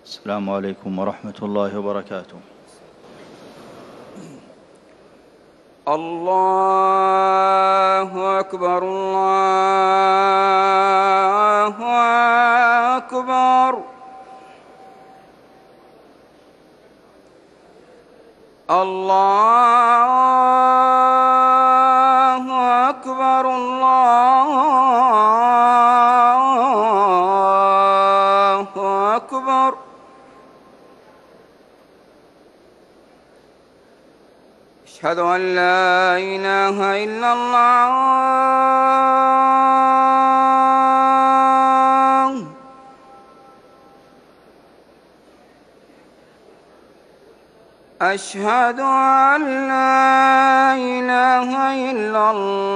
السلام عليكم ورحمة الله وبركاته. الله أكبر الله أكبر. الله أكبر الله أكبر. أشهد أن لا إله إلا الله. أشهد أن لا إله إلا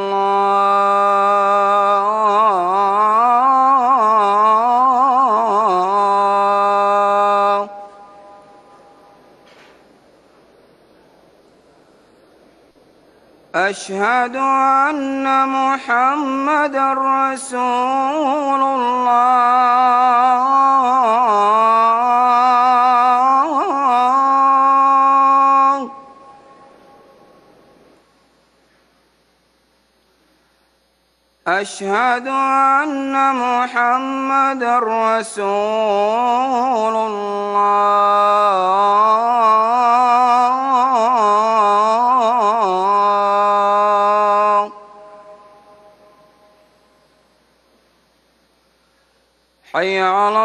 الله. أشهد أن محمدًا رسول الله. أشهد أن محمدًا رسول الله. حي على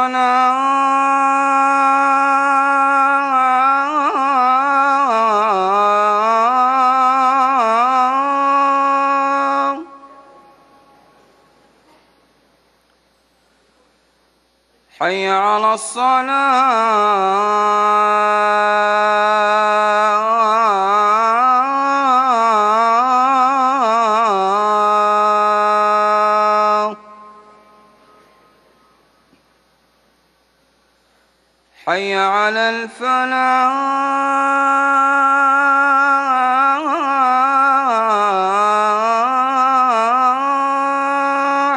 الصلاة. حي على الصلاة. حي على الفلاح.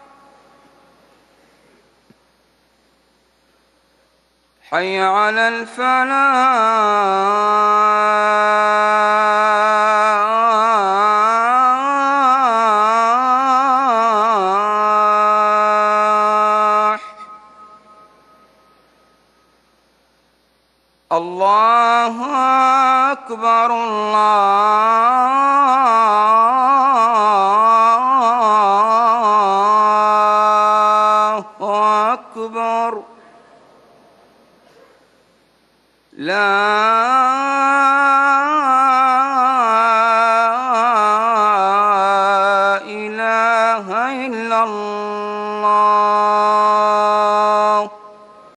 حي على الفلاح. الله أكبر الله أكبر. لا إله إلا الله.